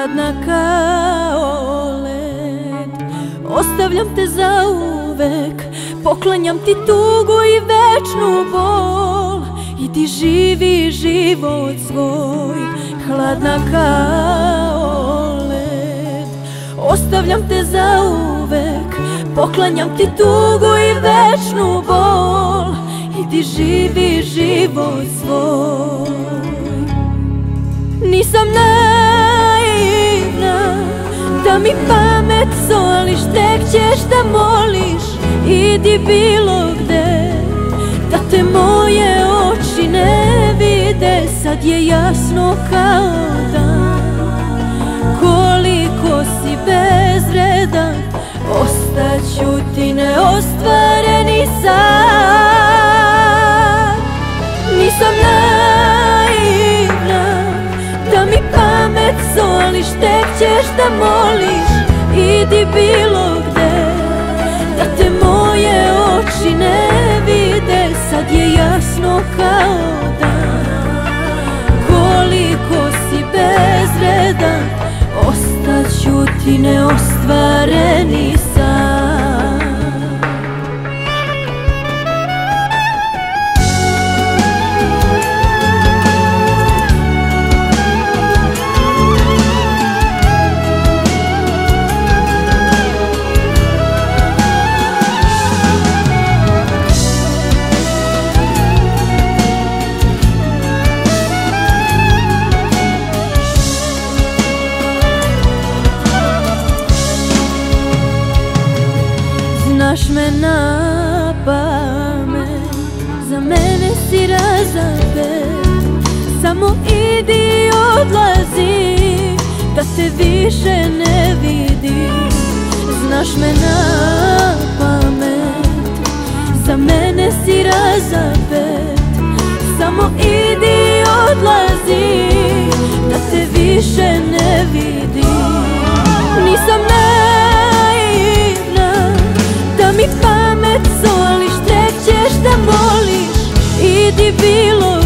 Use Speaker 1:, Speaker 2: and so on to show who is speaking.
Speaker 1: hladna kao led. Ostavljam te zauvek, poklanjam ti tugu i večnu bol. Idi živi život svoj, hladna kao led. Ostavljam te zauvek, poklanjam ti tugu i večnu bol. Idi živi život svoj. Nisam naivna da mi pamet soliš, tek ćeš da moliš. Idi bilo gde, da te moje oči ne vide. Sad je jasno kao dan, koliko si bezvredan. Ostaću ti neostvareni san. Nisam naivna da mi pamet soliš, tek ćeš da moliš. Idi bilo gde, da te moje oči ne vide. Sad je jasno kao dan, koliko si bezvredan. Ostaću ti neostvareni san. Znaš me na pamet, za mene si razapet. Samo idi i odlazi, da te više ne vidim. Znaš me na pamet, za mene si razapet. Samo idi i odlazi, da te više ne vidim. Nisam mi pamet soliš, tek ćeš da moliš. Idi bilo